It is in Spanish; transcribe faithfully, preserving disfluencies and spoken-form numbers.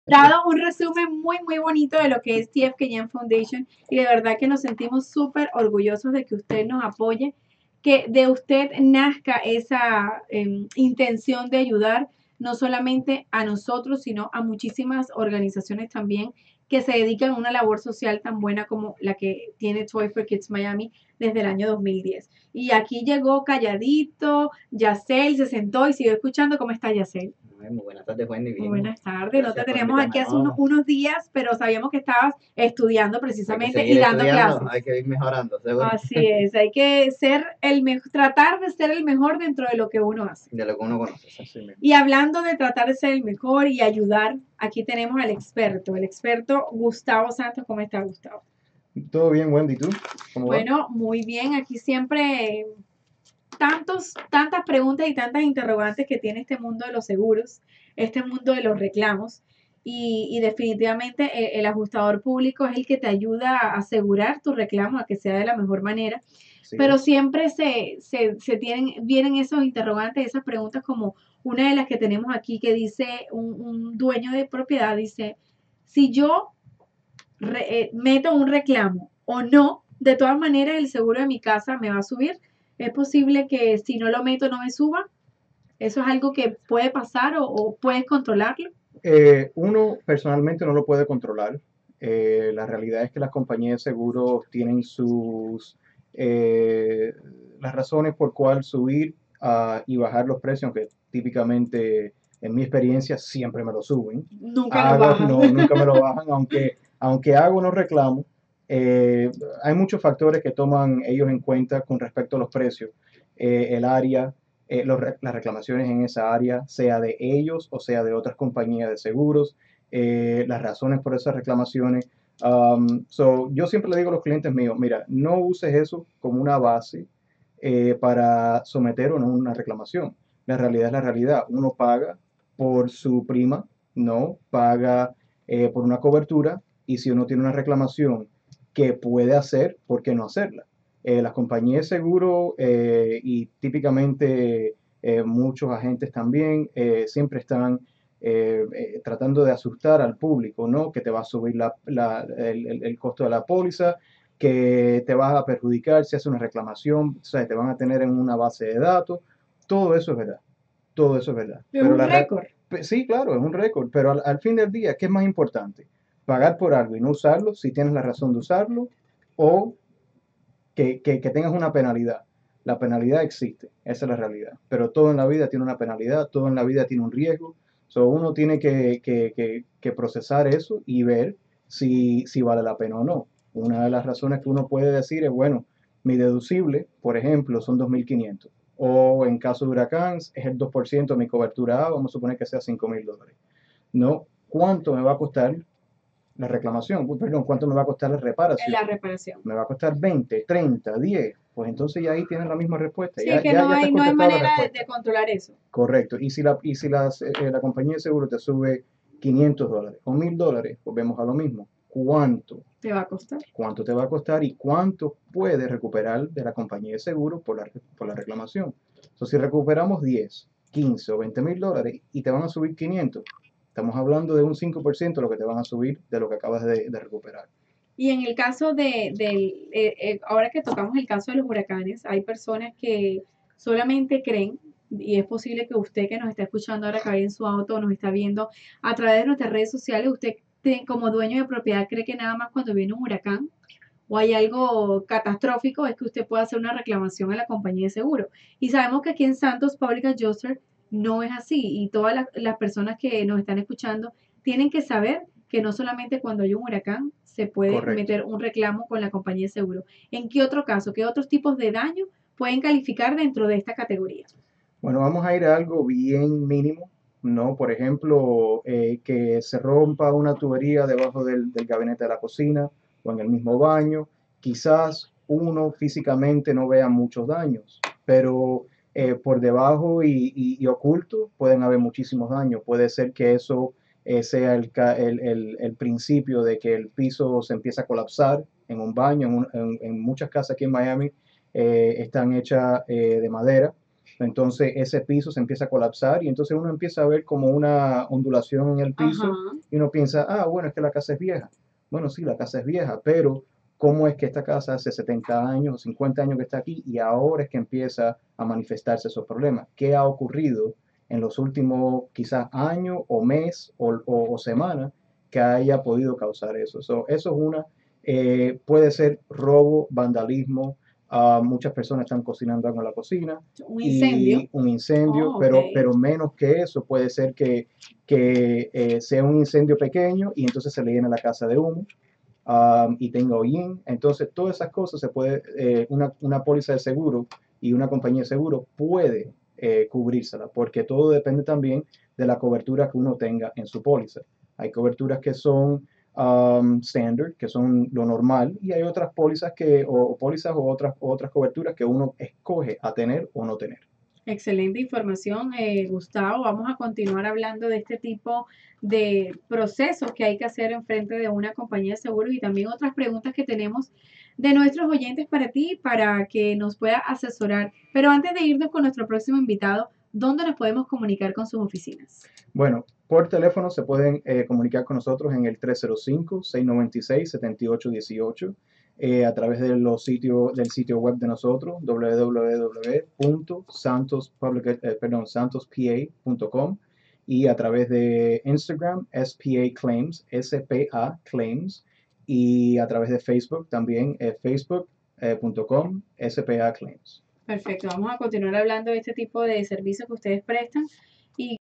dado un resumen muy, muy bonito de lo que es T F K M Foundation y de verdad que nos sentimos súper orgullosos de que usted nos apoye, que de usted nazca esa eh, intención de ayudar no solamente a nosotros, sino a muchísimas organizaciones también que se dedican a una labor social tan buena como la que tiene Toy for Kids Miami desde el año dos mil diez. Y aquí llegó calladito, Yacel se sentó y siguió escuchando. ¿Cómo está Yacel? Muy buenas tardes, Wendy. Muy Bien, buenas tardes, no te gracias por teníamos invitarme aquí de hace uno- nuevo. unos días, pero sabíamos que estabas estudiando Hay que precisamente y seguir dando estudiando, clases. hay que ir mejorando, seguro, Así es, hay que ser el mejor, tratar de ser el mejor dentro de lo que uno hace. de lo que uno conoce, es así mismo. Y hablando de tratar de ser el mejor y ayudar, aquí tenemos al experto, el experto Gustavo Santos. ¿Cómo está, Gustavo? Todo bien, Wendy, ¿tú? ¿Cómo va? Bueno, muy bien, aquí siempre tantos, tantas preguntas y tantas interrogantes que tiene este mundo de los seguros, este mundo de los reclamos. Y, y definitivamente el, el, ajustador público es el que te ayuda a asegurar tu reclamo, a que sea de la mejor manera. Así Pero es. siempre se, se, se tienen, vienen esos interrogantes, esas preguntas como una de las que tenemos aquí que dice un, un dueño de propiedad, dice, si yo re, eh, meto un reclamo o no, de todas maneras el seguro de mi casa me va a subir. Es posible que si no lo meto no me suba. Eso es algo que puede pasar o, o puedes controlarlo. Eh, uno personalmente no lo puede controlar. Eh, la realidad es que las compañías de seguros tienen sus eh, las razones por cuál subir uh, y bajar los precios, aunque típicamente en mi experiencia siempre me lo suben. Nunca lo Haga, bajan. no, nunca me lo bajan, aunque, aunque hago o no reclamo. Eh, hay muchos factores que toman ellos en cuenta con respecto a los precios. Eh, el área, eh, los, las reclamaciones en esa área, sea de ellos o sea de otras compañías de seguros, eh, las razones por esas reclamaciones. Um, so, yo siempre le digo a los clientes míos, mira, no uses eso como una base eh, para someter o no una reclamación. La realidad es la realidad. Uno paga por su prima, no paga eh, por una cobertura, y si uno tiene una reclamación que puede hacer, ¿por qué no hacerla? Eh, las compañías de seguro eh, y típicamente eh, muchos agentes también eh, siempre están eh, eh, tratando de asustar al público, ¿no? Que te va a subir la, la, el, el, el, costo de la póliza, que te vas a perjudicar si haces una reclamación, o sea, te van a tener en una base de datos. Todo eso es verdad, todo eso es verdad. Es Pero un la récord. sí, claro, es un récord, pero al, al fin del día, ¿qué es más importante? ¿Pagar por algo y no usarlo si tienes la razón de usarlo, o que, que, que tengas una penalidad? La penalidad existe, esa es la realidad. Pero todo en la vida tiene una penalidad, todo en la vida tiene un riesgo. So, uno tiene que, que, que, que procesar eso y ver si, si vale la pena o no. Una de las razones que uno puede decir es, bueno, mi deducible, por ejemplo, son dos mil quinientos. O en caso de huracán, es el dos por ciento de mi cobertura A, vamos a suponer que sea cinco mil dólares. No, ¿cuánto me va a costar la reclamación? Uy, perdón, ¿cuánto me va a costar la En reparación? la reparación. Me va a costar veinte, treinta, diez. Pues entonces ya ahí tienes la misma respuesta. Sí, Ya, que ya, no ya te has hay, no hay contestado la manera de, respuesta. de controlar eso. Correcto. Y si la, y si las, eh, la compañía de seguro te sube quinientos dólares o mil dólares, pues vemos a lo mismo. ¿Cuánto? Te va a costar. ¿Cuánto te va a costar y cuánto puedes recuperar de la compañía de seguro por la, por la reclamación? Entonces, si recuperamos diez, quince o veinte mil dólares y te van a subir quinientos, estamos hablando de un cinco por ciento de lo que te van a subir de lo que acabas de, de recuperar. Y en el caso de, del, eh, eh, ahora que tocamos el caso de los huracanes, hay personas que solamente creen, y es posible que usted que nos está escuchando ahora que vaya en su auto o nos está viendo a través de nuestras redes sociales, usted te, como dueño de propiedad cree que nada más cuando viene un huracán o hay algo catastrófico es que usted puede hacer una reclamación a la compañía de seguro. Y sabemos que aquí en Santos Public Adjuster no es así y todas las, las personas que nos están escuchando tienen que saber que no solamente cuando hay un huracán se puede Correcto. meter un reclamo con la compañía de seguro. ¿En qué otro caso, qué otros tipos de daño pueden calificar dentro de esta categoría? Bueno, vamos a ir a algo bien mínimo, ¿no? Por ejemplo, eh, que se rompa una tubería debajo del, del gabinete de la cocina o en el mismo baño. Quizás uno físicamente no vea muchos daños, pero eh, por debajo y, y- y oculto pueden haber muchísimos daños. Puede ser que eso eh, sea el, ca- el- el- el principio de que el piso se empieza a colapsar en un baño. En, un- en- en muchas casas aquí en Miami eh, están hechas eh, de madera, Entonces ese piso se empieza a colapsar y entonces uno empieza a ver como una ondulación en el piso Ajá. y uno piensa, ah, bueno, es que la casa es vieja. Bueno, sí, la casa es vieja, pero ¿cómo es que esta casa hace setenta años o cincuenta años que está aquí y ahora es que empieza a manifestarse esos problemas? ¿Qué ha ocurrido en los últimos quizás años o mes o, o, o semana que haya podido causar eso? So, eso es una, eh, puede ser robo, vandalismo. Uh, muchas personas están cocinando algo en la cocina Un incendio. y un incendio, Oh, ok. pero, pero menos que eso, puede ser que, que eh, sea un incendio pequeño y entonces se le llena la casa de humo um, y tenga hollín. Entonces, todas esas cosas se puede, eh, una, una póliza de seguro y una compañía de seguro puede eh, cubrírsela, porque todo depende también de la cobertura que uno tenga en su póliza. Hay coberturas que son um, standard, que son lo normal, y hay otras pólizas que, o, o pólizas o otras, otras coberturas que uno escoge a tener o no tener. Excelente información, eh, Gustavo. Vamos a continuar hablando de este tipo de procesos que hay que hacer en frente de una compañía de seguros y también otras preguntas que tenemos de nuestros oyentes para ti, para que nos pueda asesorar. Pero antes de irnos con nuestro próximo invitado, ¿dónde nos podemos comunicar con sus oficinas? Bueno, por teléfono se pueden eh, comunicar con nosotros en el tres cero cinco, seis nueve seis, siete ocho uno ocho, eh, a través de los sitios, del sitio web de nosotros, w w w punto santos public, eh, perdón, santos p a punto com, y a través de Instagram, S P A Claims, S P A Claims, y a través de Facebook también, eh, facebook punto com, S P A Claims. Perfecto, vamos a continuar hablando de este tipo de servicios que ustedes prestan y